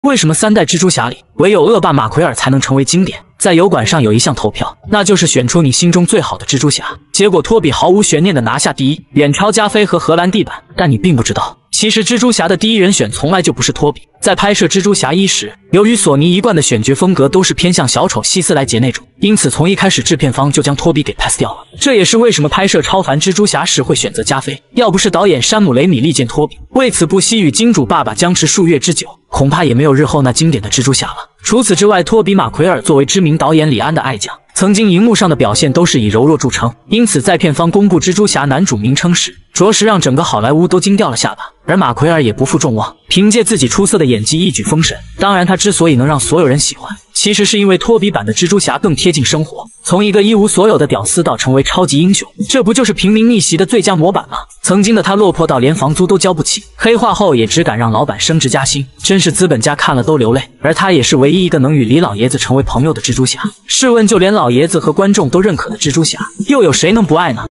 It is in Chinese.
为什么3代蜘蛛侠里唯有恶霸马奎尔才能成为经典？在油管上有一项投票，那就是选出你心中最好的蜘蛛侠。结果托比毫无悬念的拿下第一，远超加菲和荷兰弟版。但你并不知道，其实蜘蛛侠的第一人选从来就不是托比。在拍摄蜘蛛侠1时，由于索尼一贯的选角风格都是偏向小丑希斯莱杰那种，因此从一开始制片方就将托比给 pass 掉了。这也是为什么拍摄超凡蜘蛛侠时会选择加菲。要不是导演山姆雷米力荐托比，为此不惜与金主爸爸僵持数月之久，恐怕也没有日后那经典的蜘蛛侠了。除此之外，托比马奎尔作为知名导演李安的爱将，曾经荧幕上的表现都是以柔弱著称，因此在片方公布蜘蛛侠男主名称时，着实让整个好莱坞都惊掉了下巴。而马奎尔也不负众望，凭借自己出色的演技一举封神。当然，他之所以能让所有人喜欢，其实是因为托比版的蜘蛛侠更贴近生活，从一个一无所有的屌丝到成为超级英雄，这不就是平民逆袭的最佳模板吗？曾经的他落魄到连房租都交不起，黑化后也只敢让老板升职加薪，真是资本家看了都流泪。而他也是唯一一个能与李老爷子成为朋友的蜘蛛侠。试问，就连老爷子和观众都认可的蜘蛛侠，又有谁能不爱呢？